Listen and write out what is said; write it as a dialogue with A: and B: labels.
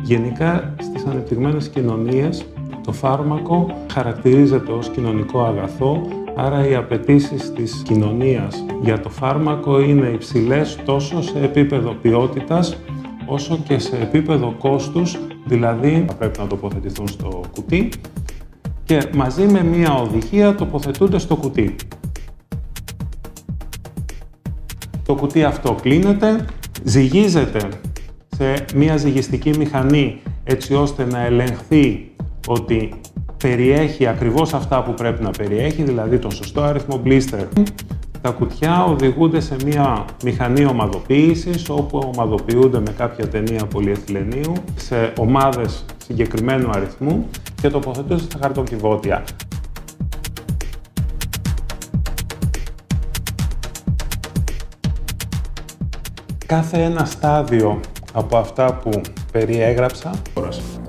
A: Γενικά, στις ανεπτυγμένες κοινωνίες, το φάρμακο χαρακτηρίζεται ως κοινωνικό αγαθό, άρα οι απαιτήσεις της κοινωνίας για το φάρμακο είναι υψηλές τόσο σε επίπεδο ποιότητας, όσο και σε επίπεδο κόστους, δηλαδή θα πρέπει να τοποθετηθούν στο κουτί και μαζί με μία οδηγία τοποθετούνται στο κουτί. Το κουτί αυτό κλείνεται, ζυγίζεται σε μία ζυγιστική μηχανή έτσι ώστε να ελεγχθεί ότι περιέχει ακριβώς αυτά που πρέπει να περιέχει, δηλαδή τον σωστό αριθμό blister. Τα κουτιά οδηγούνται σε μία μηχανή ομαδοποίησης, όπου ομαδοποιούνται με κάποια ταινία πολυεθυλενίου σε ομάδες συγκεκριμένου αριθμού και τοποθετούνται στα χαρτοκιβώτια. Κάθε ένα στάδιο από αυτά που περιέγραψα